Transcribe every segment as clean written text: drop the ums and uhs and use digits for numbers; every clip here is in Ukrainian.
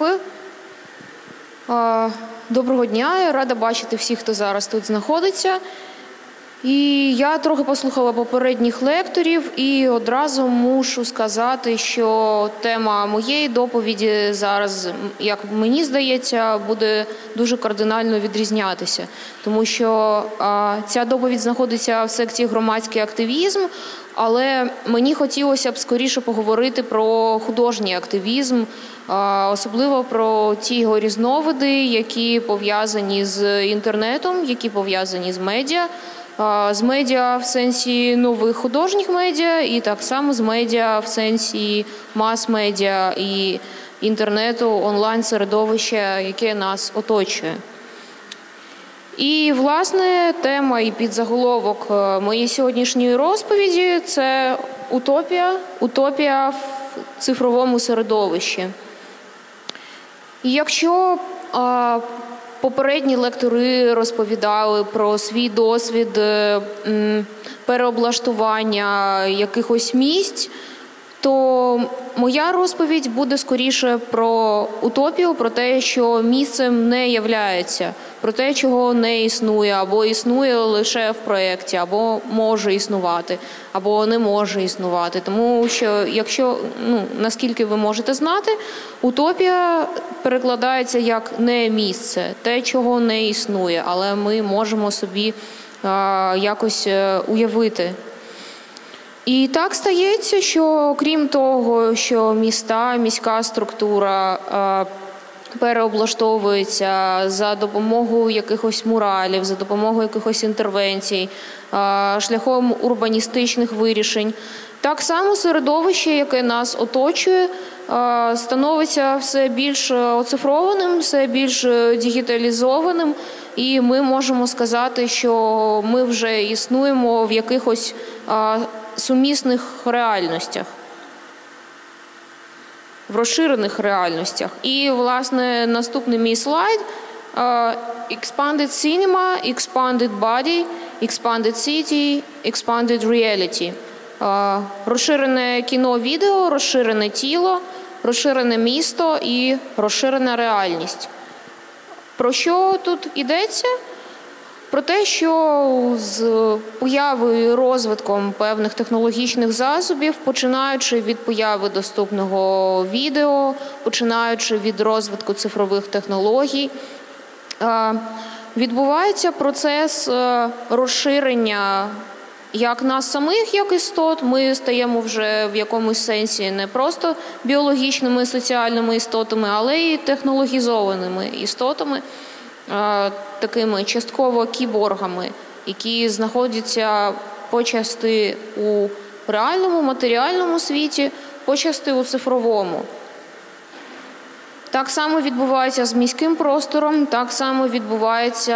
Доброго дня, я рада бачити всіх, хто зараз тут знаходиться. І я трохи послухала попередніх лекторів і одразу мушу сказати, що тема моєї доповіді зараз, як мені здається, буде дуже кардинально відрізнятися. Тому що ця доповідь знаходиться в секції «Громадський активізм», але мені хотілося б скоріше поговорити про художній активізм, особливо про ті його різновиди, які пов'язані з інтернетом, які пов'язані з медіа в сенсі нових художніх медіа і так само з медіа в сенсі мас-медіа і інтернету, онлайн-середовища, яке нас оточує. І, власне, тема і підзаголовок моєї сьогоднішньої розповіді – це утопія в цифровому середовищі. І якщо попередні лектори розповідали про свій досвід переоблаштування якихось місць, то моя розповідь буде скоріше про утопію, про те, що місцем не являється, про те, чого не існує, або існує лише в проєкті, або може існувати, або не може існувати. Тому що, якщо, наскільки ви можете знати, утопія перекладається як не місце, те, чого не існує, але ми можемо собі якось уявити. І так стається, що крім того, що міська структура переоблаштовується за допомогою якихось муралів, за допомогою якихось інтервенцій, шляхом урбаністичних вирішень, так само середовище, яке нас оточує, становиться все більш оцифрованим, все більш дігіталізованим, і ми можемо сказати, що ми вже існуємо в якихось сумісних реальностях, в розширених реальностях. І, власне, наступний мій слайд – Expanded Cinema, Expanded Body, Expanded City, Expanded Reality. Розширене кіно-відео, розширене тіло, розширене місто і розширена реальність. Про що тут йдеться? Про те, що з появою і розвитком певних технологічних засобів, починаючи від появи доступного відео, починаючи від розвитку цифрових технологій, відбувається процес розширення як нас самих, як істот. Ми стаємо вже в якомусь сенсі не просто біологічними, соціальними істотами, але й технологізованими істотами, такими частково кіборгами, які знаходяться почасти у реальному, матеріальному світі, почасти у цифровому. Так само відбувається з міським простором, так само відбувається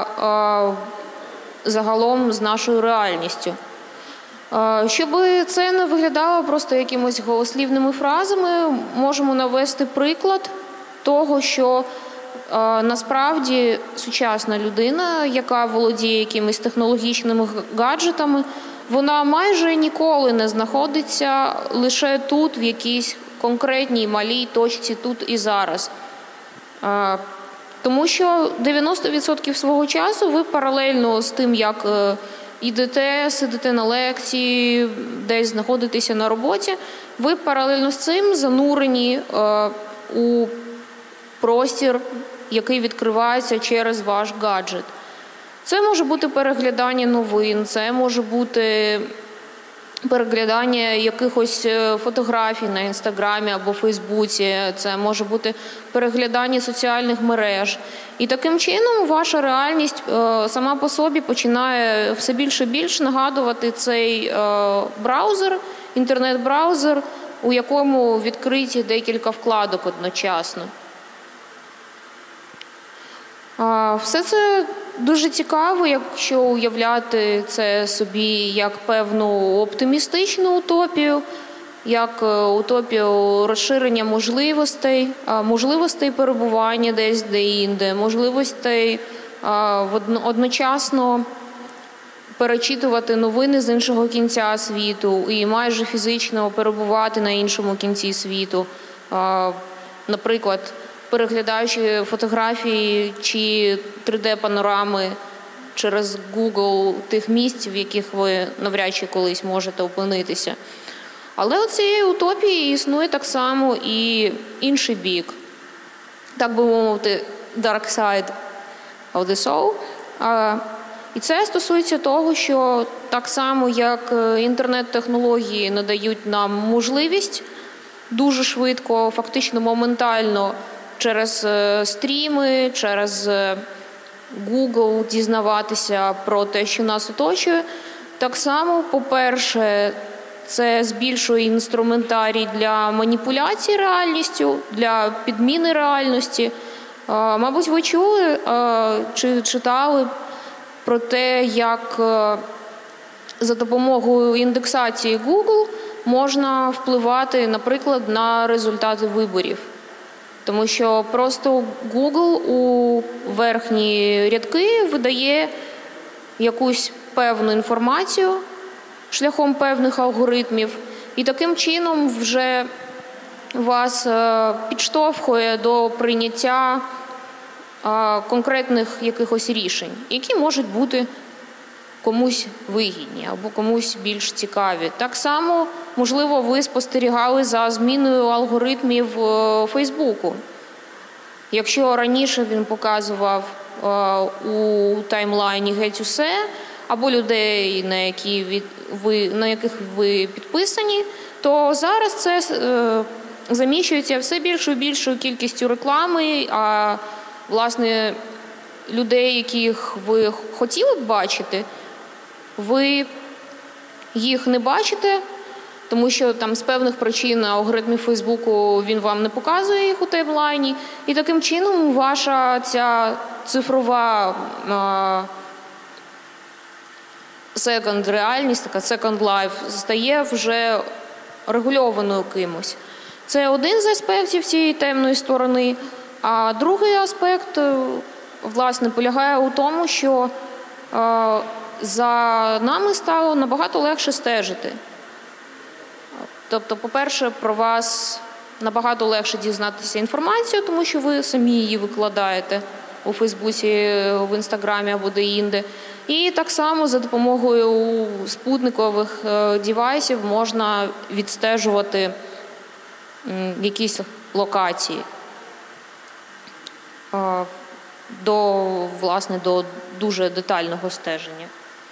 загалом з нашою реальністю. Щоб це не виглядало просто якимось голослівними фразами, можемо навести приклад того, що насправді сучасна людина, яка володіє якимись технологічними гаджетами, вона майже ніколи не знаходиться лише тут, в якійсь конкретній малій точці тут і зараз. Тому що 90% свого часу ви паралельно з тим, як йдете, сидите на лекції, десь знаходитеся на роботі, ви паралельно з цим занурені у простір, який відкривається через ваш гаджет. Це може бути переглядання новин, це може бути переглядання якихось фотографій на Інстаграмі або Фейсбуці, це може бути переглядання соціальних мереж. І таким чином ваша реальність сама по собі починає все більше і більше нагадувати цей браузер, інтернет-браузер, у якому відкриті декілька вкладок одночасно. Все це дуже цікаво, якщо уявляти це собі як певну оптимістичну утопію, як утопію розширення можливостей перебування десь де-інде, можливостей одночасно перечитувати новини з іншого кінця світу і майже фізично перебувати на іншому кінці світу. Наприклад, переглядаючи фотографії чи 3D-панорами через Google тих місць, в яких ви навряд чи колись можете опинитися. Але у цієї утопії існує так само і інший бік. Так би мовити, dark side of the soul. І це стосується того, що так само, як інтернет-технології надають нам можливість дуже швидко, фактично моментально, через стріми, через Google дізнаватися про те, що нас оточує. Так само, по-перше, це збільшує інструментарій для маніпуляції реальністю, для підміни реальності. Мабуть, ви чули чи читали про те, як за допомогою індексації Google можна впливати, наприклад, на результати виборів. Тому що просто Google у верхні рядки видає якусь певну інформацію шляхом певних алгоритмів, і таким чином вже вас підштовхує до прийняття конкретних якихось рішень, які можуть бути комусь вигідні або комусь більш цікаві. Так само, можливо, ви спостерігали за зміною алгоритмів Фейсбуку. Якщо раніше він показував у таймлайні геть усе, або людей, на яких ви підписані, то зараз це заміщується все більшою і більшою кількістю реклами, а, власне, людей, яких ви хотіли б бачити, ви їх не бачите, тому що там з певних причин алгоритмів Фейсбуку він вам не показує їх у таймлайні, і таким чином ваша ця цифрова second реальність, така second life, стає вже регульованою кимось. Це один з аспектів цієї темної сторони. А другий аспект, власне, полягає у тому, що за нами стало набагато легше стежити. Тобто, по-перше, про вас набагато легше дізнатися інформацію, тому що ви самі її викладаєте у Фейсбуці, в Інстаграмі або де-інде. І так само за допомогою спутникових девайсів можна відстежувати якісь локації власне, до дуже детального стеження.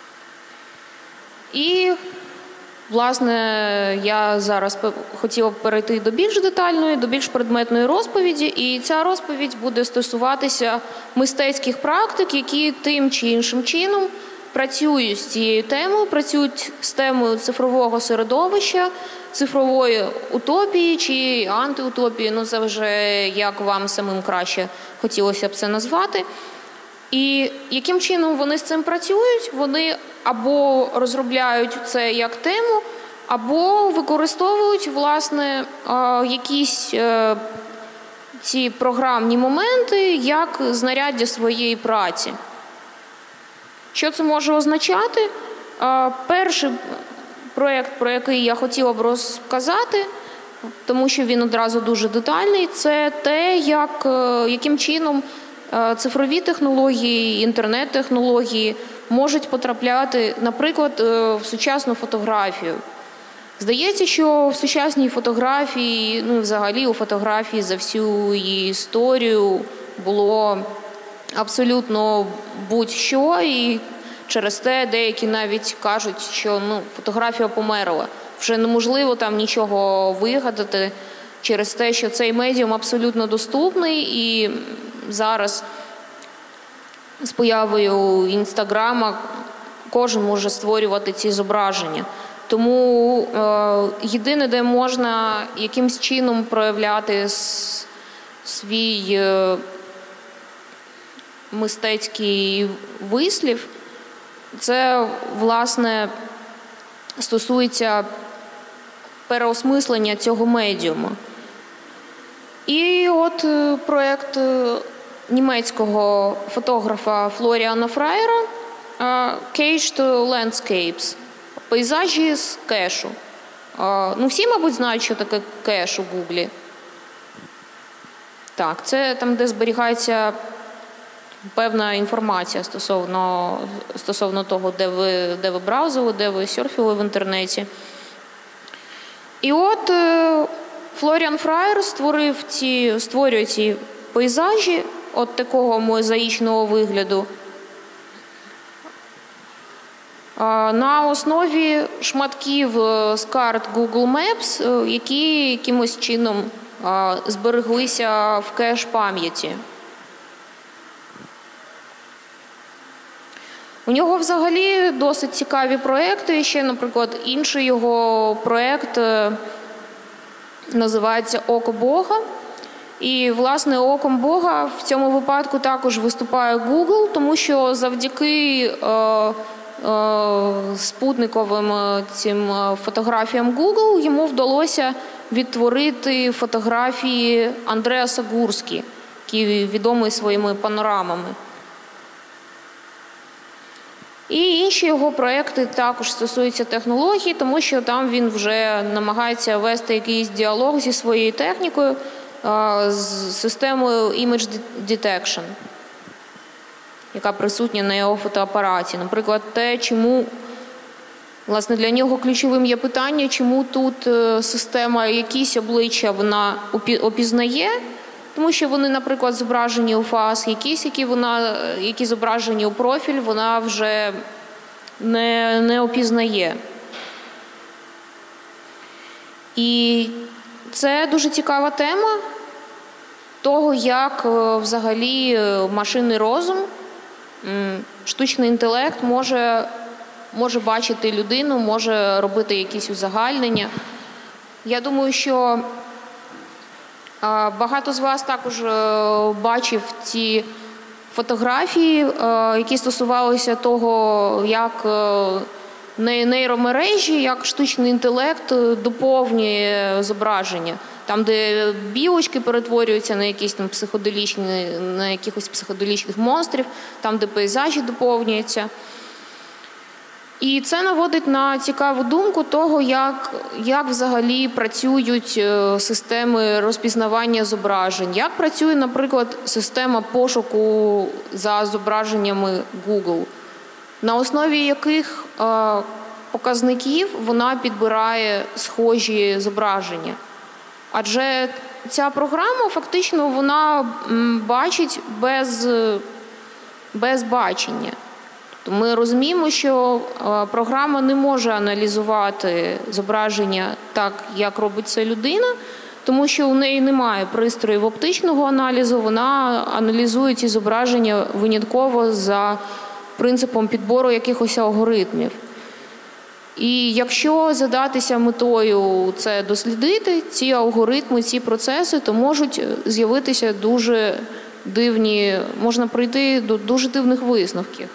І, власне, я зараз хотіла б перейти до більш детальної, до більш предметної розповіді, і ця розповідь буде стосуватися мистецьких практик, які тим чи іншим чином працюють з цією темою, працюють з темою цифрового середовища, цифрової утопії чи антиутопії, ну це вже як вам самим краще хотілося б це назвати. І яким чином вони з цим працюють? Вони або розробляють це як тему, або використовують, власне, якісь ці програмні моменти як знаряддя своєї праці. Що це може означати? Перший проєкт, про який я хотіла б розказати, тому що він одразу дуже детальний, це те, яким чином цифрові технології, інтернет-технології можуть потрапляти, наприклад, в сучасну фотографію. Здається, що в сучасній фотографії, ну і взагалі у фотографії за всю її історію було абсолютно будь-що, і через те деякі навіть кажуть, що фотографія померла. Вже неможливо там нічого вигадати через те, що цей медіум абсолютно доступний, і зараз з появою Інстаграма кожен може створювати ці зображення. Тому єдине, де можна якимсь чином проявляти свій мистецький вислів, це, власне, стосується переосмислення цього медіуму. І от проєкт німецького фотографа Флоріана Фраєра «Cached Landscapes» – пейзажі з кешу. Всі, мабуть, знають, що таке кеш у Гуглі. Так, це там, де зберігається певна інформація стосовно того, де ви браузили, де ви серфили в інтернеті. І от Флоріан Фраєр створює ці пейзажі от такого мозаїчного вигляду на основі шматків з карт Google Maps, які якимось чином збереглися в кеш пам'яті. У нього взагалі досить цікаві проекти. Ще, наприклад, інший його проект називається «Око Бога». І, власне, оком Бога в цьому випадку також виступає Google, тому що завдяки спутниковим цим фотографіям Google йому вдалося відтворити фотографії Андреаса Гурські, який відомий своїми панорамами. І інші його проекти також стосуються технологій, тому що там він вже намагається вести якийсь діалог зі своєю технікою, з системою Image Detection, яка присутня на його фотоапараті. Наприклад, те, чому, власне, для нього ключовим є питання, чому тут система якісь обличчя вона опізнає, тому що вони, наприклад, зображені у фас, якісь, які зображені у профіль, вона вже не опізнає. І це дуже цікава тема того, як взагалі машинний розум, штучний інтелект може бачити людину, може робити якісь узагальнення. Я думаю, що багато з вас також бачив ці фотографії, які стосувалися того, як нейромережі, як штучний інтелект доповнює зображення. Там, де білочки перетворюються на якісь там на якихось психоделічних монстрів, там, де пейзажі доповнюються. І це наводить на цікаву думку того, як взагалі працюють системи розпізнавання зображень. Як працює, наприклад, система пошуку за зображеннями Google, на основі яких показників вона підбирає схожі зображення. Адже ця програма фактично вона бачить без бачення. Ми розуміємо, що програма не може аналізувати зображення так, як робить це людина, тому що у неї немає пристроїв оптичного аналізу, вона аналізує ці зображення винятково за принципом підбору якихось алгоритмів. І якщо задатися метою це дослідити, ці алгоритми, ці процеси, то можуть з'явитися дуже дивні, можна прийти до дуже дивних висновків.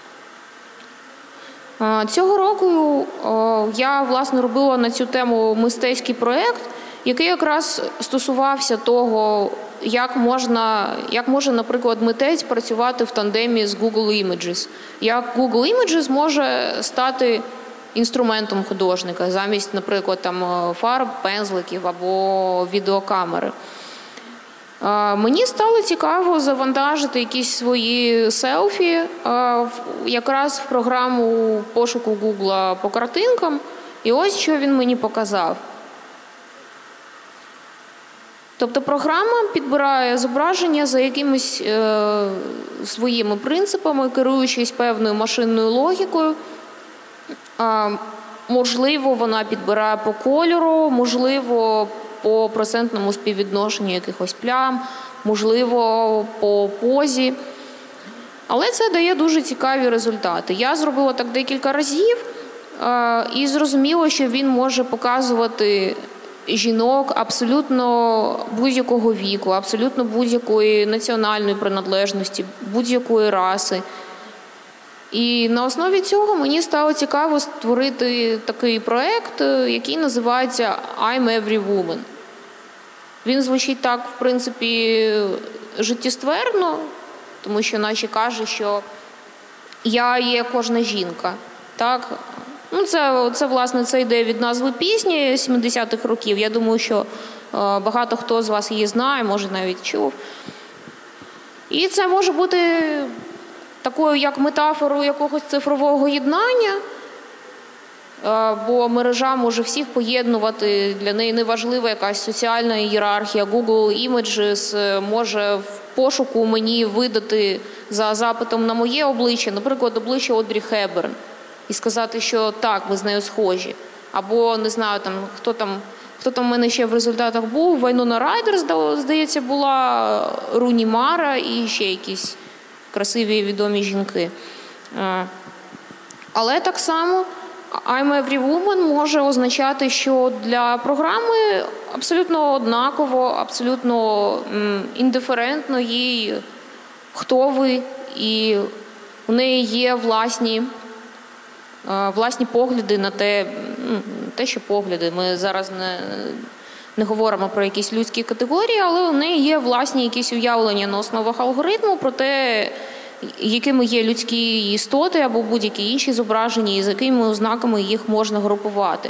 Цього року я, власне, робила на цю тему мистецький проєкт, який якраз стосувався того, як може, наприклад, митець працювати в тандемі з Google Images. Як Google Images може стати інструментом художника замість, наприклад, там, фарб, пензликів або відеокамери. Мені стало цікаво завантажити якісь свої селфі якраз в програму пошуку Google по картинкам. І ось що він мені показав. Тобто програма підбирає зображення за якимись своїми принципами, керуючись певною машинною логікою. Можливо, вона підбирає по кольору, можливо, по процентному співвідношенню якихось плям, можливо, по позі. Але це дає дуже цікаві результати. Я зробила так декілька разів і зрозуміла, що він може показувати жінок абсолютно будь-якого віку, абсолютно будь-якої національної приналежності, будь-якої раси. І на основі цього мені стало цікаво створити такий проєкт, який називається «I'm Every Woman». Він звучить так, в принципі, життєстверно, тому що наче каже, що я є кожна жінка. Так? Ну, це, власне, це йде від назви пісні 70-х років. Я думаю, що Багато хто з вас її знає, може навіть чув. І це може бути такою як метафорою якогось цифрового єднання, бо мережа може всіх поєднувати, для неї не важлива якась соціальна ієрархія. Google Images може в пошуку мені видати за запитом на моє обличчя, наприклад, обличчя Одрі Хепберн, і сказати, що так, ми з нею схожі. Або, не знаю, хто там в мене ще в результатах був, Вайнона Райдер, здається, була, Руні Мара і ще якісь красиві і відомі жінки. Але так само I'm Every Woman може означати, що для програми абсолютно однаково, абсолютно індиферентно їй, хто ви, і у неї є власні погляди на те, що погляди. Ми зараз не говоримо про якісь людські категорії, але у неї є власні якісь уявлення на основах алгоритму про те, якими є людські істоти або будь-які інші зображення, і з якими ознаками їх можна групувати.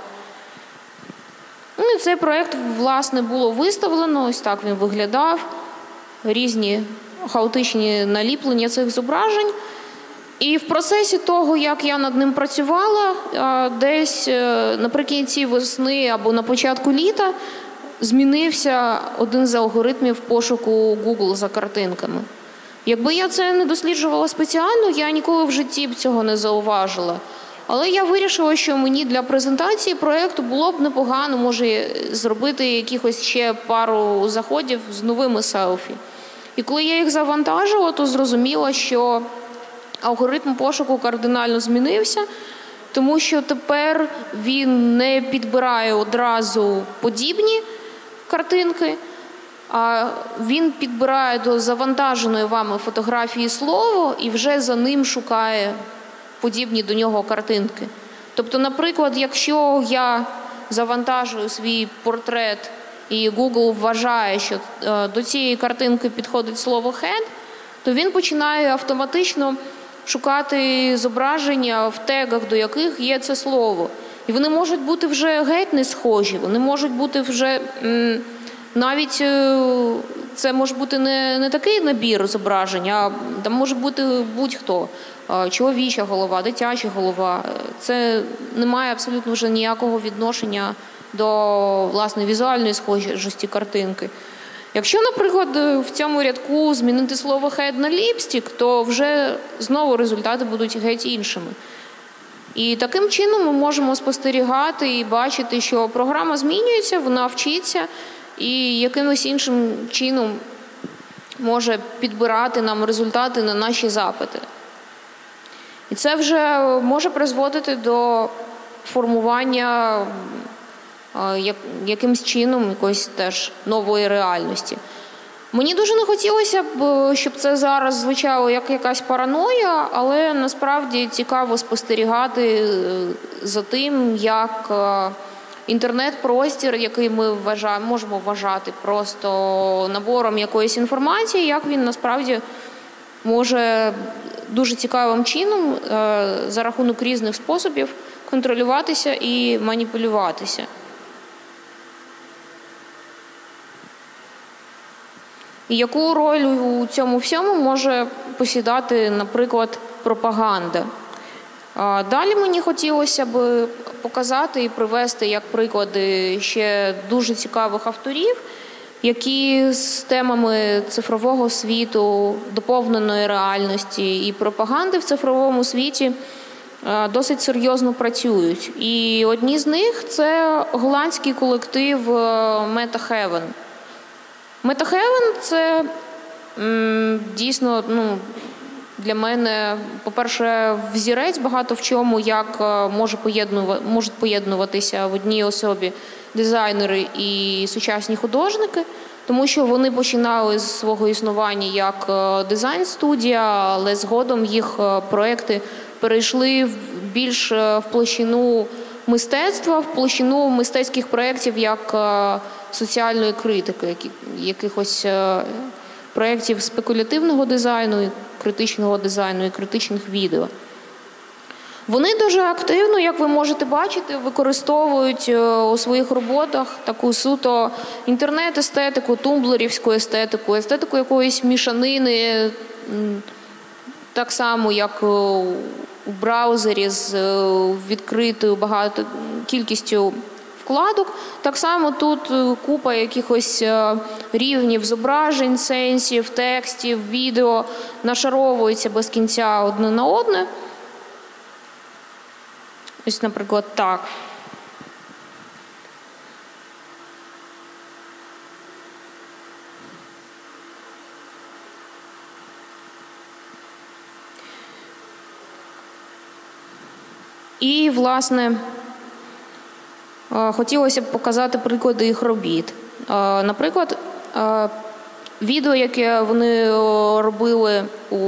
І цей проєкт, власне, було виставлено, ось так він виглядав, різні хаотичні наліплення цих зображень. І в процесі того, як я над ним працювала, десь наприкінці весни або на початку літа змінився один з алгоритмів пошуку Google за картинками. Якби я це не досліджувала спеціально, я ніколи в житті б цього не зауважила. Але я вирішила, що мені для презентації проєкту було б непогано, може, зробити якихось ще пару заходів з новими селфі. І коли я їх завантажила, то зрозуміла, що алгоритм пошуку кардинально змінився, тому що тепер він не підбирає одразу подібні картинки, а він підбирає до завантаженої вами фотографії слово і вже за ним шукає подібні до нього картинки. Тобто, наприклад, якщо я завантажую свій портрет і Google вважає, що до цієї картинки підходить слово head, то він починає автоматично шукати зображення в тегах, до яких є це слово. І вони можуть бути вже геть не схожі, вони можуть бути вже навіть, це може бути не такий набір зображень, а там може бути будь-хто. Чоловіча голова, дитяча голова. Це не має абсолютно вже ніякого відношення до, власне, візуальної схожості картинки. Якщо, наприклад, в цьому рядку змінити слово head на lipstick, то вже знову результати будуть геть іншими. І таким чином ми можемо спостерігати і бачити, що програма змінюється, вона вчиться і якимось іншим чином може підбирати нам результати на наші запити. І це вже може призводити до формування якимсь чином якоїсь теж нової реальності. Мені дуже не хотілося б, щоб це зараз звучало як якась параноя, але насправді цікаво спостерігати за тим, як інтернет-простір, який ми можемо вважати просто набором якоїсь інформації, як він насправді може дуже цікавим чином за рахунок різних способів контролюватися і маніпулюватися. І яку роль у цьому всьому може посідати, наприклад, пропаганда? Далі мені хотілося б показати і привести як приклади ще дуже цікавих авторів, які з темами цифрового світу, доповненої реальності і пропаганди в цифровому світі досить серйозно працюють. І одні з них – це голландський колектив MetaHeaven. MetaHeaven – це дійсно, для мене, по-перше, взірець багато в чому, як можуть поєднуватися в одній особі дизайнери і сучасні художники, тому що вони починали з свого існування як дизайн-студія, але згодом їх проекти перейшли більш в площину мистецтва, в площину мистецьких проєктів як соціальної критики, якихось проєктів спекулятивного дизайну, критичного дизайну і критичних відео. Вони дуже активно, як ви можете бачити, використовують у своїх роботах таку суто інтернет-естетику, тумблерівську естетику, естетику якоїсь мішанини, так само, як у браузері з відкритою багато кількістю вкладок. Так само тут купа якихось рівнів зображень, сенсів, текстів, відео нашаровуються без кінця одне на одне. Ось, наприклад, так. І, власне, хотілося б показати приклади їх робіт. Наприклад, відео, яке вони робили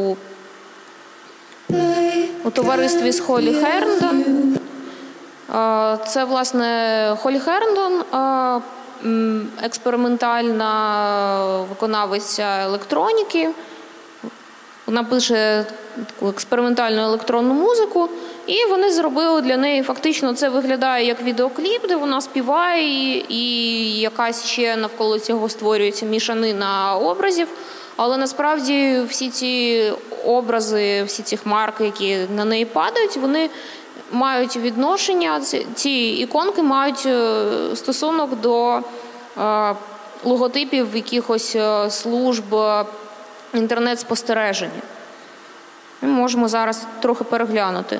у товаристві з Холі Херндон. Це, власне, Холі Херндон, експериментальна виконавиця електроніки. Вона пише таку експериментальну електронну музику, і вони зробили для неї, фактично, це виглядає як відеокліп, де вона співає, і якась ще навколо цього створюється мішанина образів. Але насправді всі ці образи, всі ці хмарки, які на неї падають, вони мають відношення, ці іконки мають стосунок до логотипів якихось служб інтернет-спостереження. Ми можемо зараз трохи переглянути.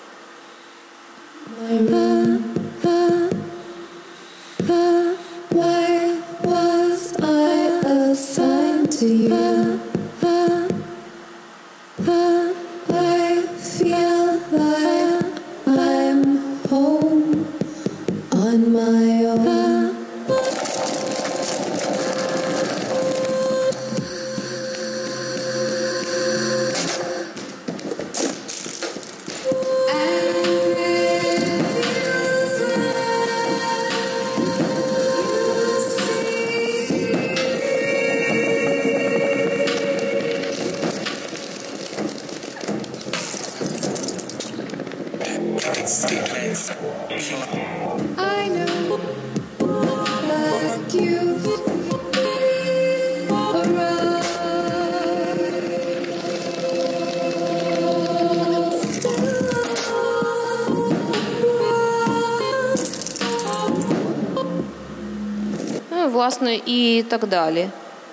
Власне, і так далі.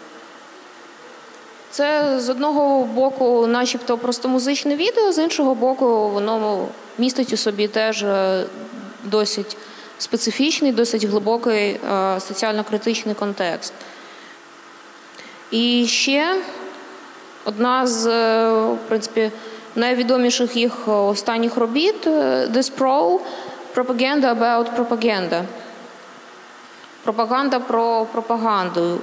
Це, з одного боку, начебто просто музичне відео, з іншого боку, воно містить у собі теж досить специфічний, досить глибокий соціально-критичний контекст. І ще одна з, в принципі, найвідоміших їх останніх робіт – This Pro – Propaganda about Propaganda. Пропаганда про пропаганду.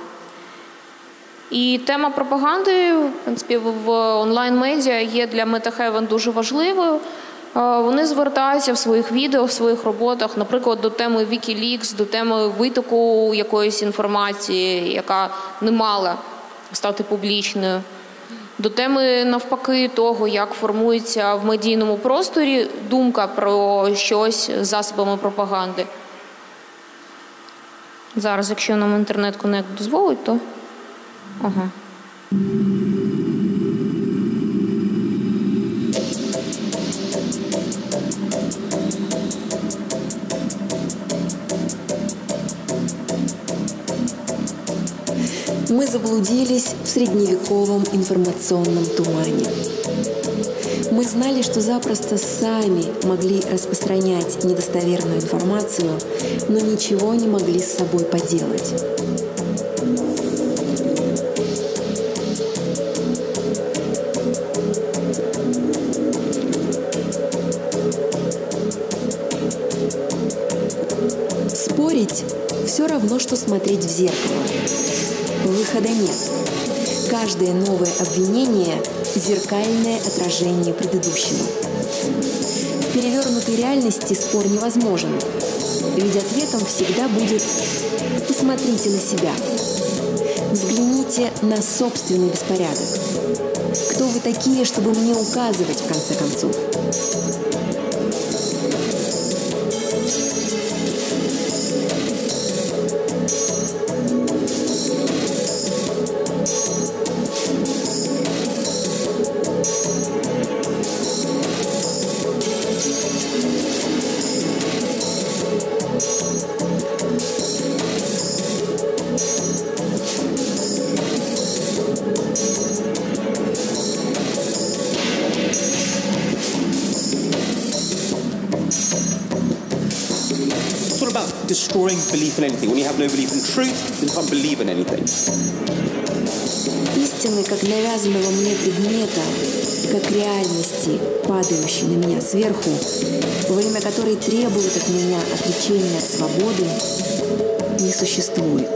І тема пропаганди, в принципі, в онлайн-медіа є для MetaHeaven дуже важливою. Вони звертаються в своїх відео, в своїх роботах, наприклад, до теми WikiLeaks, до теми витоку якоїсь інформації, яка не мала стати публічною, до теми, навпаки, того, як формується в медійному просторі думка про щось з засобами пропаганди. Зараз, якщо нам інтернет-коннект дозволить, то... Ага. Мы заблудились в средневековом информационном тумане. Мы знали, что запросто сами могли распространять недостоверную информацию, но ничего не могли с собой поделать. Спорить – все равно, что смотреть в зеркало. Выхода нет. Каждое новое обвинение – зеркальное отражение предыдущего. В перевернутой реальности спор невозможен, ведь ответом всегда будет «посмотрите на себя». Взгляните на собственный беспорядок. Кто вы такие, чтобы мне указывать, в конце концов? It's all about destroying belief in anything. When you have no belief in truth, you can't believe in anything. Истины, как навязанного мне предмета, как реальности, падающей на меня сверху, во время которой требуют от меня отречения от свободы, не существует.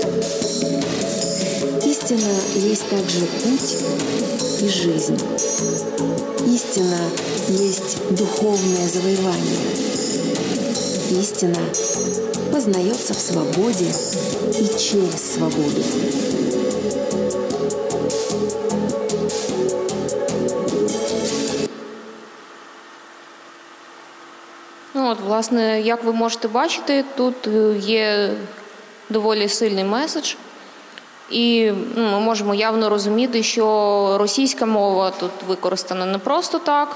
Истина есть также путь и жизнь. Истина есть духовное завоевание. Истина познается в свободе и через свободу. Ну, от, власне, як ви можете бачити, тут є доволі сильний меседж. І ми можемо явно розуміти, що російська мова тут використана не просто так.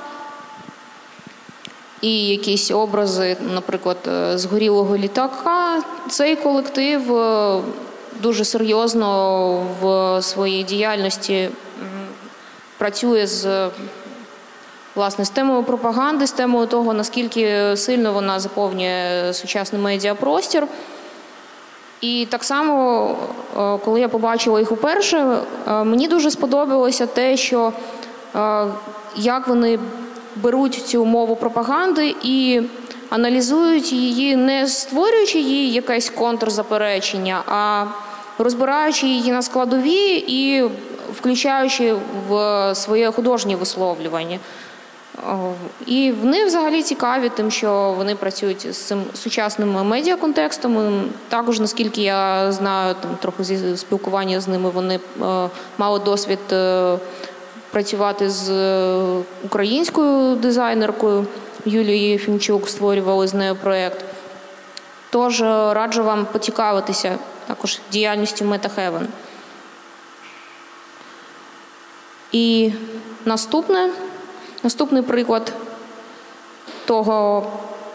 І якісь образи, наприклад, згорілого літака. Цей колектив дуже серйозно в своїй діяльності працює з, власне, з темою пропаганди, з темою того, наскільки сильно вона заповнює сучасний медіапростір. І так само, коли я побачила їх уперше, мені дуже сподобалося те, що як вони беруть цю мову пропаганди і аналізують її, не створюючи їй якесь контрзаперечення, а розбираючи її на складові і включаючи в своє художнє висловлювання. І вони взагалі цікаві тим, що вони працюють з цим сучасним медіаконтекстом. Також, наскільки я знаю, там, трохи зі спілкування з ними, вони мали досвід працювати з українською дизайнеркою Юлією Фінчук, створювали з нею проєкт. Тож раджу вам поцікавитися також діяльністю MetaHeaven. І наступний приклад того,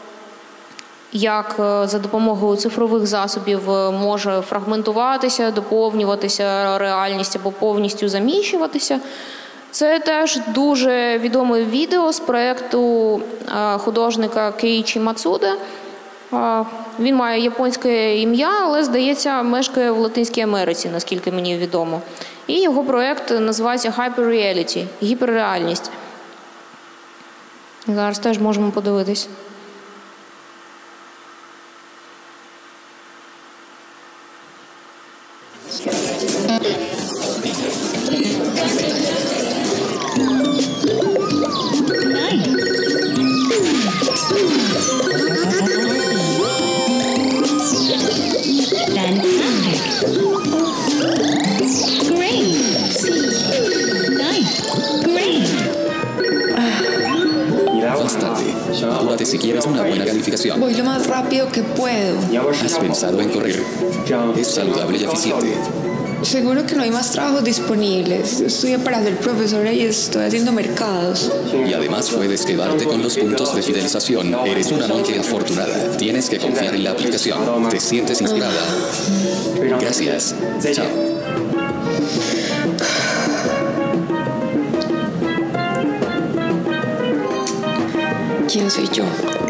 як за допомогою цифрових засобів може фрагментуватися, доповнюватися реальність або повністю заміщуватися. Це теж дуже відоме відео з проєкту художника Кейічі Мацуде. Він має японське ім'я, але, здається, мешкає в Латинській Америці, наскільки мені відомо. І його проєкт називається Hyperreality – гіперреальність. Зараз теж можемо подивитись. Apúrate si quieres una buena calificación. Voy lo más rápido que puedo. ¿Has pensado en correr? Es saludable y eficiente. Seguro que no hay más trabajos disponibles. Estudié para ser profesora y estoy haciendo mercados. Y además puedes quedarte con los puntos de fidelización. Eres una monje afortunada. Tienes que confiar en la aplicación. ¿Te sientes inspirada? Gracias. Chao. ¿Quién soy yo?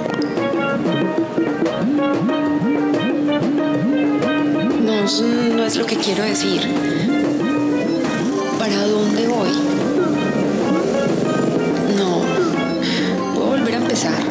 No, no es lo que quiero decir. ¿Para dónde voy? No, puedo volver a empezar.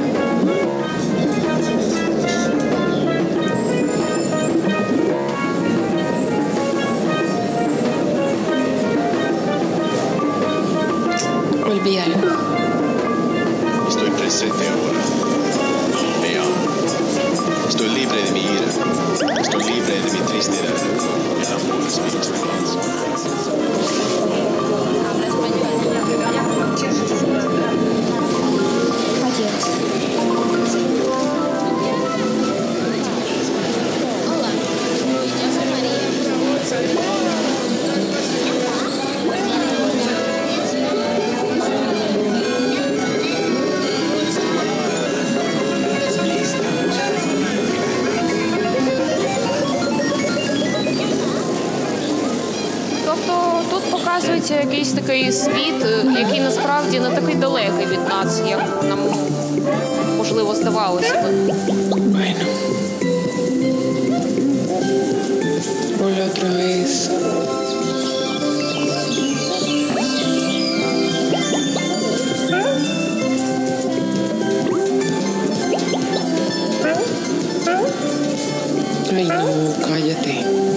Olvídalo. Estoy presente ahora. Me amo. Estoy libre de mi ira. Estoy libre de mi tristeza. El amor es mi esperanza. показується якийсь такий світ, який насправді не такий далекий від нас, як нам, можливо, здавалося б. Bueno. Hola otra vez. Ay, no, cállate.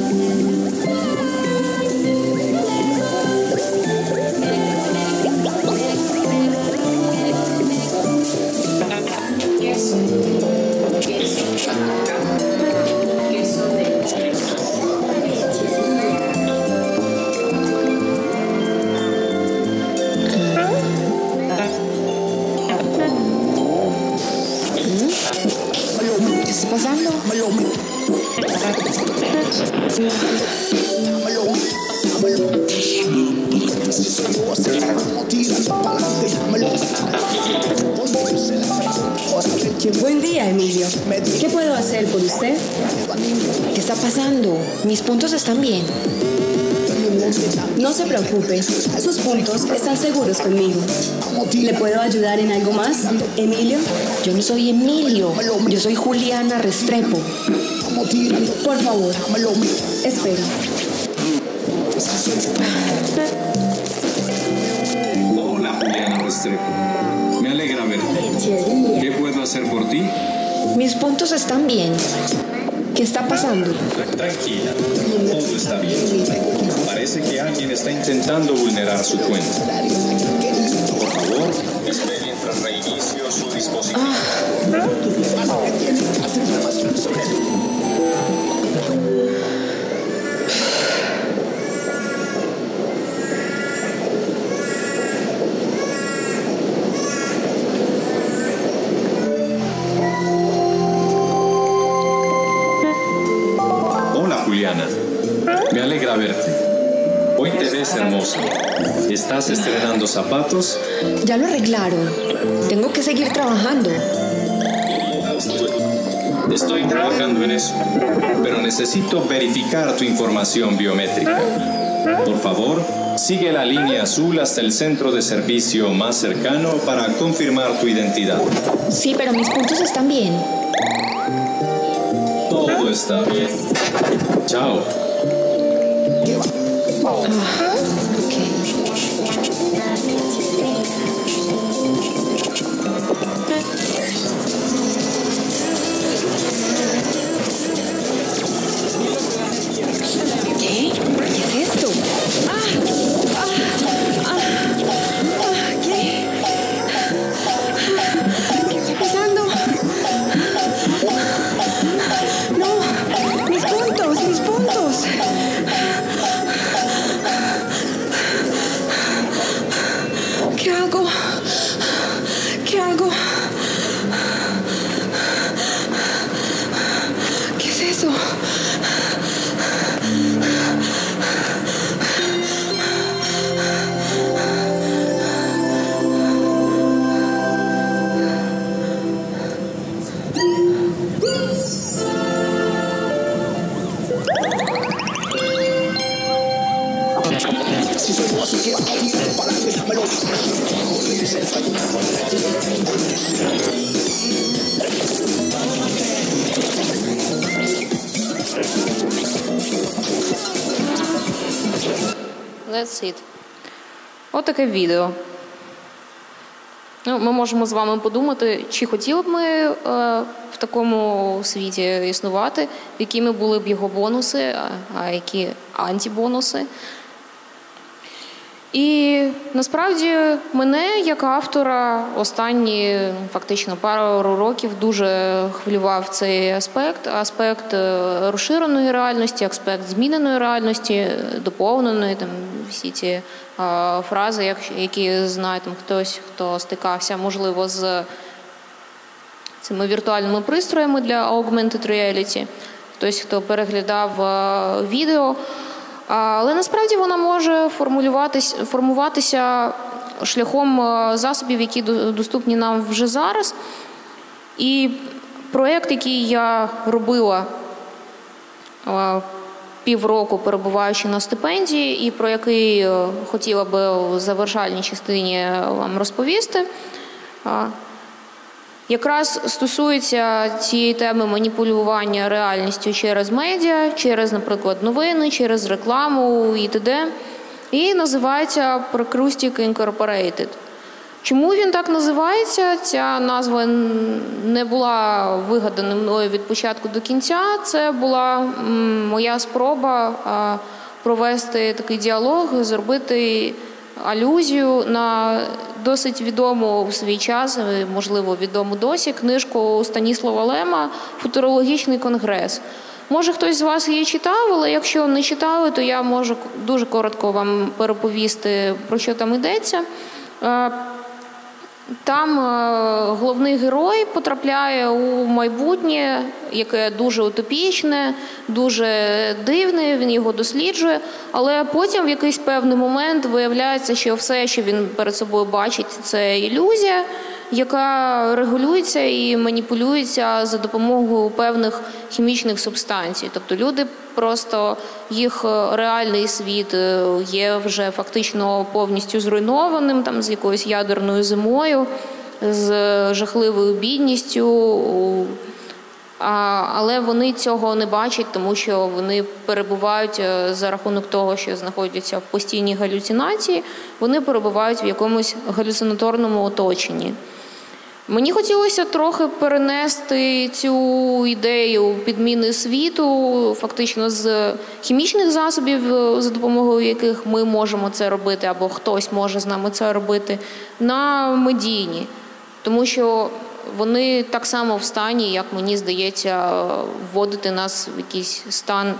¿Qué está pasando? Buen día, Emilio. ¿Qué puedo hacer por usted? ¿Qué está pasando? Mis puntos están bien. No se preocupe, sus puntos están seguros conmigo. ¿Le puedo ayudar en algo más, Emilio? Yo no soy Emilio, yo soy Juliana Restrepo. Por favor, espera. Hola, Juliana Restrepo. Me alegra verte. ¿Qué puedo hacer por ti? Mis puntos están bien. ¿Qué está pasando? Tranquila, todo está bien. Parece que alguien está intentando vulnerar su cuenta. Por favor, espere mientras reinicio su dispositivo. Hola, Juliana. Me alegra verte. Hoy te ves hermosa. ¿Estás estrenando zapatos? Ya lo arreglaron. Tengo que seguir trabajando. Estoy trabajando en eso, pero necesito verificar tu información biométrica. Por favor, sigue la línea azul hasta el centro de servicio más cercano para confirmar tu identidad. Sí, pero mis puntos están bien. Todo está bien. Chao. ¿Qué? ¿Qué es esto? ¿Qué? ¿Qué está pasando? No, mis puntos, mis puntos. ¿Qué hago? ¿Qué hago? ¿Qué es eso? That's it. Отаке відео. Ну, ми можемо з вами подумати, чи хотіли б ми в такому світі існувати, якими були б його бонуси, а які антибонуси. І насправді мене, як автора, останні фактично пару років дуже хвилював цей аспект розширеної реальності, аспект зміненої реальності, доповненої, там всі ці фрази, які знає там хтось, хто стикався, можливо, з цими віртуальними пристроями для augmented reality, хтось, хто переглядав відео. Але насправді вона може формуватися шляхом засобів, які доступні нам вже зараз. І проєкт, який я робила півроку перебуваючи на стипендії, і про який хотіла би в завершальній частині вам розповісти. Якраз стосується цієї теми маніпулювання реальністю через медіа, через, наприклад, новини, через рекламу і т.д. І називається Prokrustic Incorporated. Чому він так називається? Ця назва не була вигадана мною від початку до кінця. Це була моя спроба провести такий діалог, зробити алюзію на досить відому в свій час, можливо, відому досі, книжку Станіслава Лема «Футурологічний конгрес». Може, хтось з вас її читав, але якщо не читали, то я можу дуже коротко вам переповісти, про що там йдеться. Там головний герой потрапляє у майбутнє, яке дуже утопічне, дуже дивне, він його досліджує, але потім в якийсь певний момент виявляється, що все, що він перед собою бачить, це ілюзія, яка регулюється і маніпулюється за допомогою певних хімічних субстанцій. Тобто люди просто, їх реальний світ є вже фактично повністю зруйнованим, там, з якоюсь ядерною зимою, з жахливою бідністю, але вони цього не бачать, тому що вони перебувають за рахунок того, що знаходяться в постійній галюцинації, вони перебувають в якомусь галюцинаторному оточенні. Мені хотілося трохи перенести цю ідею підміни світу, фактично з хімічних засобів, за допомогою яких ми можемо це робити, або хтось може з нами це робити, на медійні. Тому що вони так само в стані, як мені здається, вводити нас в якийсь стан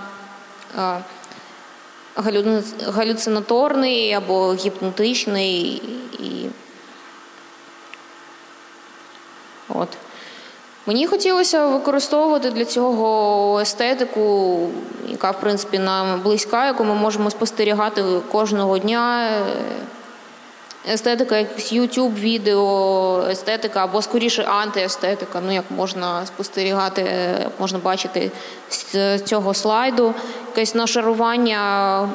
галюцинаторний або гіпнотичний. От. Мені хотілося використовувати для цього естетику, яка, в принципі, нам близька, яку ми можемо спостерігати кожного дня. Естетика якихось YouTube-відео, естетика, або, скоріше, антиестетика, як можна спостерігати, можна бачити з цього слайду. Якесь нашарування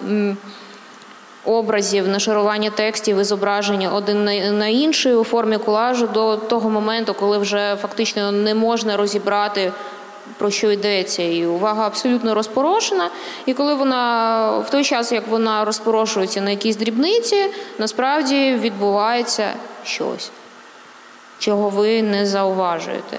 образів, нашарування текстів і зображення один на інший у формі колажу до того моменту, коли вже фактично не можна розібрати, про що йдеться. І увага абсолютно розпорошена. І коли вона, в той час, як вона розпорошується на якісь дрібниці, насправді відбувається щось, чого ви не зауважуєте.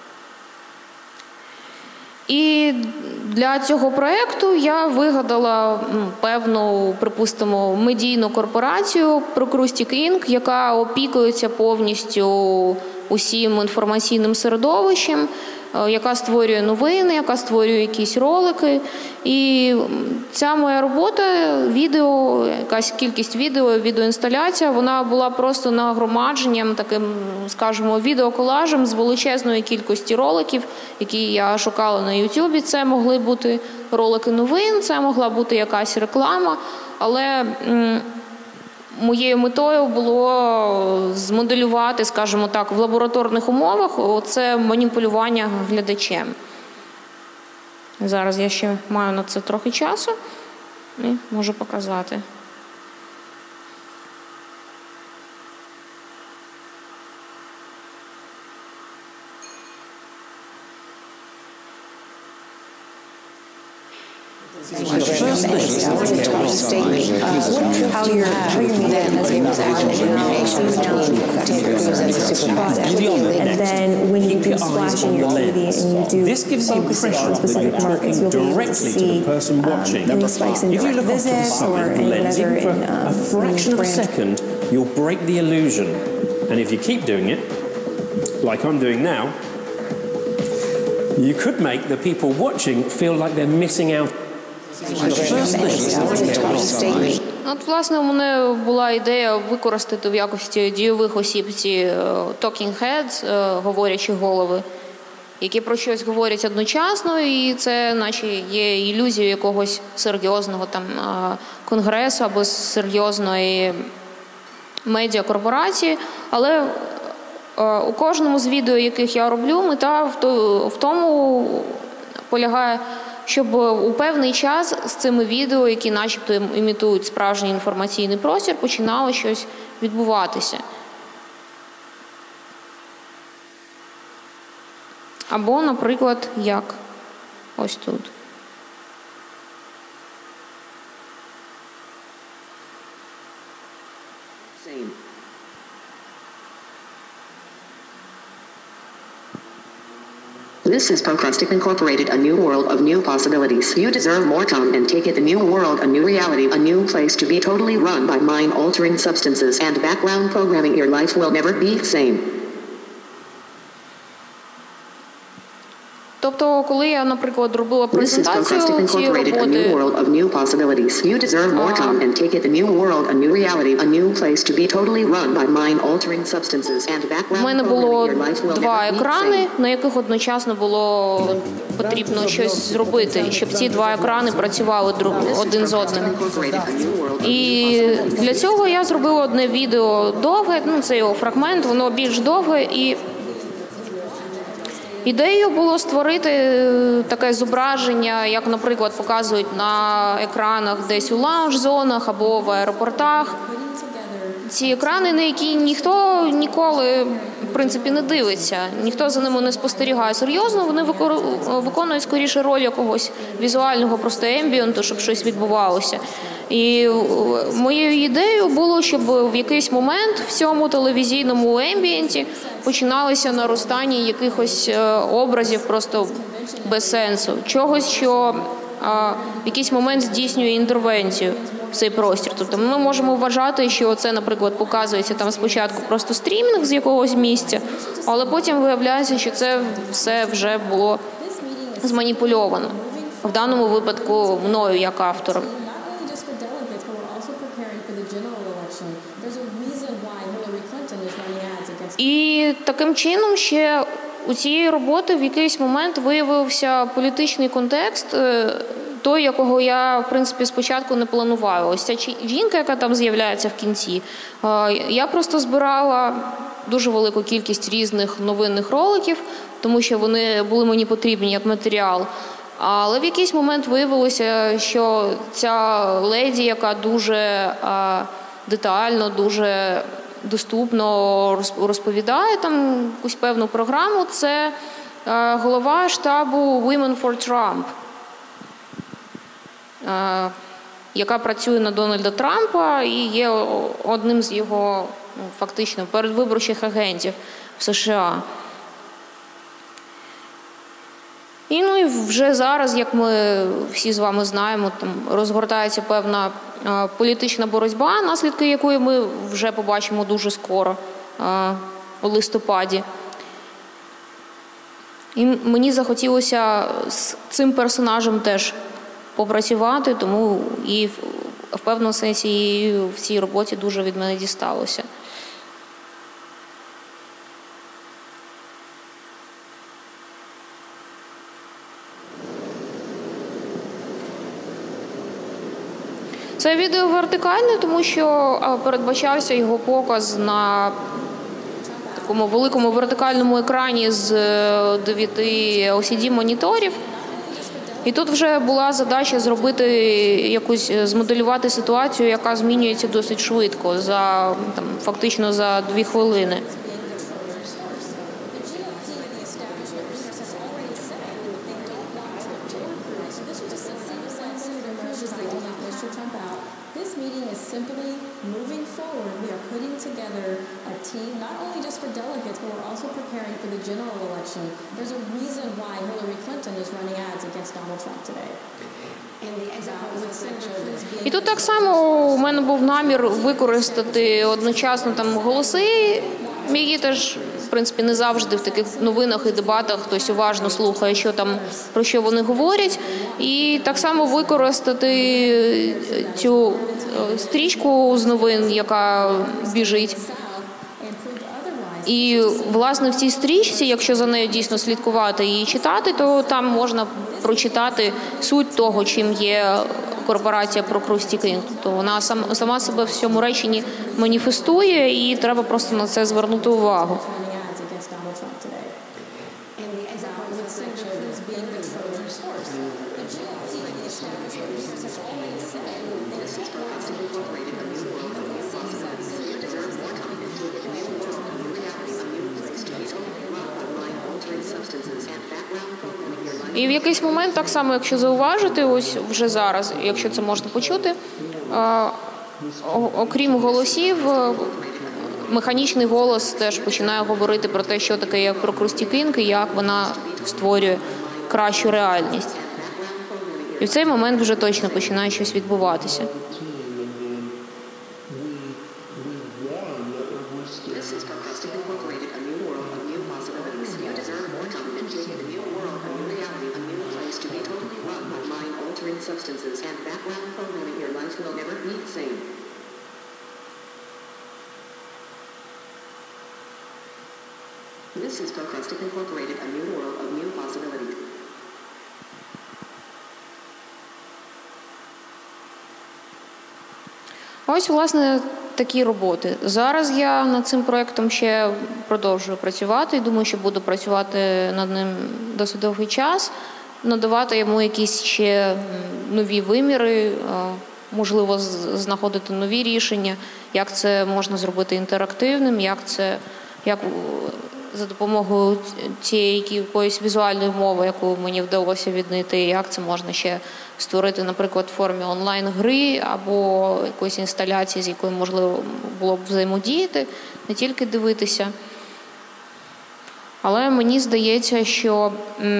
І для цього проєкту я вигадала певну, припустимо, медійну корпорацію Prokrustic Inc., яка опікується повністю усім інформаційним середовищем, яка створює новини, яка створює якісь ролики. І ця моя робота, відео, якась кількість відео, відеоінсталяція, вона була просто нагромадженням, таким, скажімо, відеоколажем з величезної кількості роликів, які я шукала на YouTube. Це могли бути ролики новин, це могла бути якась реклама, але моєю метою було змоделювати, скажімо так, в лабораторних умовах це маніпулювання глядачем. Зараз я ще маю на це трохи часу і можу показати. How your media has been and then when you do splash in your TV and you do focus it on specific markets, you'll be able to see any spikes in direct visits or whatever. For a fraction of a second, you'll break the illusion. And if you keep doing it, like I'm doing now, you could make the people watching feel like they're missing out. От, власне, у мене була ідея використати в якості дійових осіб ці talking heads, говорячі голови, які про щось говорять одночасно, і це наче є ілюзією якогось серйозного там конгресу або серйозної медіакорпорації. Але у кожному з відео, яких я роблю, мета в тому полягає, щоб у певний час з цими відео, які начебто імітують справжній інформаційний простір, починало щось відбуватися. Або, наприклад, як ось тут. This is Pocrustic Incorporated, a new world of new possibilities. You deserve more time and take it a new world, a new reality, a new place to be totally run by mind-altering substances and background programming. Your life will never be the same. Тобто, коли я, наприклад, робила презентацію цієї роботи, в мене було 2 екрани, на яких одночасно було потрібно щось зробити, щоб ці 2 екрани працювали один з одним. І для цього я зробила одне відео довге, це його фрагмент, воно більш довге, і ідеєю було створити таке зображення, як, наприклад, показують на екранах десь у лаунж-зонах або в аеропортах. Ці екрани, на які ніхто ніколи, в принципі, не дивиться, ніхто за ними не спостерігає серйозно, вони виконують скоріше роль якогось візуального просто ембієнту, щоб щось відбувалося. І моєю ідеєю було, щоб в якийсь момент в цьому телевізійному ембієнті починалося наростання якихось образів просто без сенсу. Чогось, що в якийсь момент здійснює інтервенцію в цей простір. Тобто ми можемо вважати, що це, наприклад, показується там спочатку просто стрімінг з якогось місця, але потім виявляється, що це все вже було зманіпульовано. В даному випадку мною як автором. І таким чином ще у цієї роботи в якийсь момент виявився політичний контекст, той, якого я, в принципі, спочатку не планувала. Ось ця жінка, яка там з'являється в кінці, я просто збирала дуже велику кількість різних новинних роликів, тому що вони були мені потрібні як матеріал. Але в якийсь момент виявилося, що ця леді, яка дуже детально, дуже доступно розповідає там якусь певну програму, це голова штабу Women for Trump, яка працює на Дональда Трампа і є одним з його фактично передвиборчих агентів в США. І вже зараз, як ми всі з вами знаємо, там розгортається певна політична боротьба, наслідки якої ми вже побачимо дуже скоро, у листопаді. І мені захотілося з цим персонажем теж попрацювати, тому і в певному сенсі в цій роботі дуже від мене дісталося. Це відео вертикальне, тому що передбачався його показ на такому великому вертикальному екрані з 9 LCD-моніторів. І тут вже була задача зробити якусь, змоделювати ситуацію, яка змінюється досить швидко, фактично за 2 хвилини. І тут так само у мене був намір використати одночасно там голоси, які теж, в принципі, не завжди в таких новинах і дебатах хтось уважно слухає, що там, про що вони говорять. І так само використати цю стрічку з новин, яка біжить. І, власне, в цій стрічці, якщо за нею дійсно слідкувати і читати, то там можна прочитати суть того, чим є корпорація Procrustic Inc. Тобто вона сама себе в цьому реченні маніфестує, і треба просто на це звернути увагу. І в якийсь момент, так само, якщо зауважити, ось вже зараз, якщо це можна почути, окрім голосів, механічний голос теж починає говорити про те, що таке як прокрустікінг і як вона створює кращу реальність. І в цей момент вже точно починає щось відбуватися. Substances and background programming, your life will never be the same. This is Procrustic Incorporated, a new world of new possibilities. Ось, власне, такі роботи. Зараз я над цим проєктом ще продовжую працювати і думаю, що буду працювати над ним досить довгий час. Надавати йому якісь ще нові виміри, можливо, знаходити нові рішення, як це можна зробити інтерактивним, як за допомогою цієї якоїсь візуальної мови, яку мені вдалося віднайти, як це можна ще створити, наприклад, в формі онлайн-гри або якоїсь інсталяції, з якою можливо було б взаємодіяти, не тільки дивитися. Але мені здається, що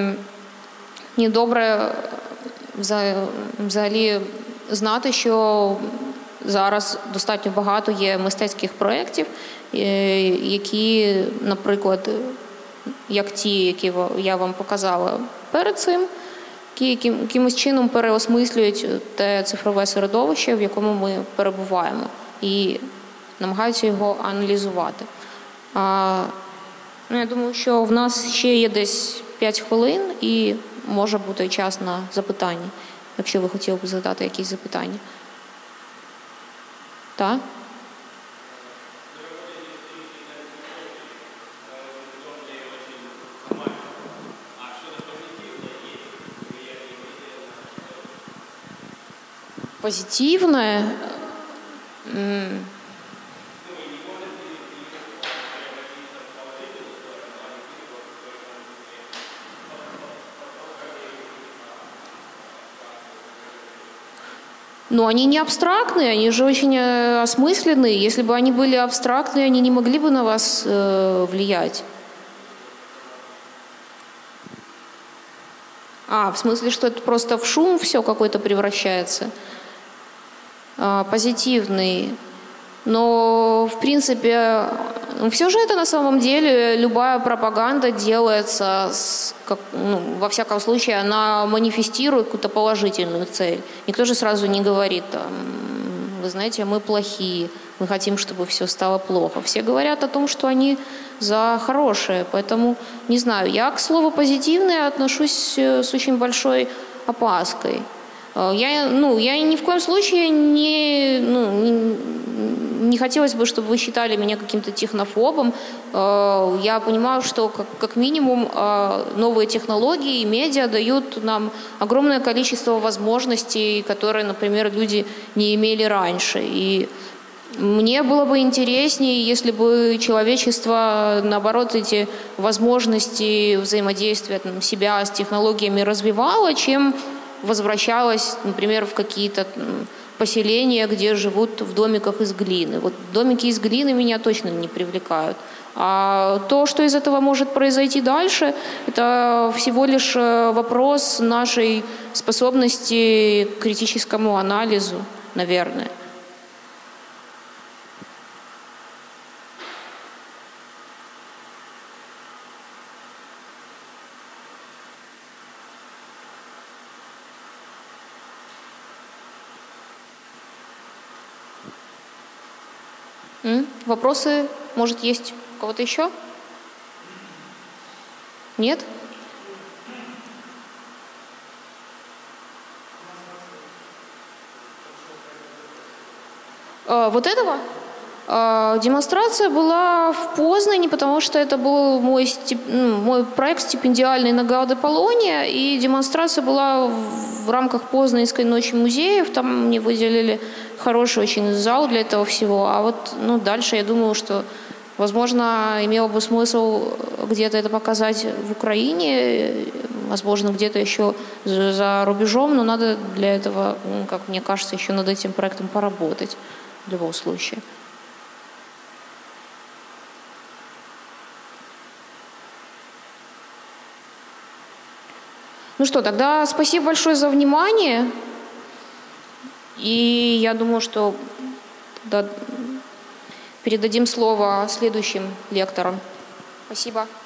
добре взагалі знати, що зараз достатньо багато є мистецьких проєктів, які, наприклад, як ті, які я вам показала перед цим, які якимось чином переосмислюють те цифрове середовище, в якому ми перебуваємо, і намагаються його аналізувати. Я думаю, що в нас ще є десь 5 хвилин, і може бути час на запитання, якщо ви хотіли б задати якісь запитання. Так? Позитивне? Но они не абстрактные, они же очень осмысленные. Если бы они были абстрактные, они не могли бы на вас влиять. В смысле, что это просто в шум все какой-то превращается? Позитивный. Но, в принципе, все же это на самом деле, любая пропаганда делается, во всяком случае, она манифестирует какую-то положительную цель. Никто же сразу не говорит, вы знаете, мы плохие, мы хотим, чтобы все стало плохо. Все говорят о том, что они за хорошее. Поэтому, не знаю, я к слову «позитивное» отношусь с очень большой опаской. Я ни в коем случае не хотелось бы, чтобы вы считали меня каким-то технофобом. Я понимаю, что как минимум новые технологии и медиа дают нам огромное количество возможностей, которые, например, люди не имели раньше. И мне было бы интереснее, если бы человечество, наоборот, эти возможности взаимодействия себя с технологиями развивало, чем возвращалась, например, в какие-то поселения, где живут в домиках из глины. Вот домики из глины меня точно не привлекают. А то, что из этого может произойти дальше, это всего лишь вопрос нашей способности к критическому анализу, наверное. Вопросы, может, есть у кого-то еще? Нет? Вот этого? Демонстрация была в Познани, потому что это был мой проект стипендиальной награды Полония, и демонстрация была в рамках Познанской ночи музеев. Там мне выделили хороший очень зал для этого всего. А вот дальше я думаю, что, возможно, имело бы смысл где-то это показать в Украине, возможно, где-то еще за рубежом, но надо для этого, как мне кажется, еще над этим проектом поработать в любом случае. Ну что, тогда спасибо большое за внимание. И я думаю, что передадим слово следующим лекторам. Спасибо.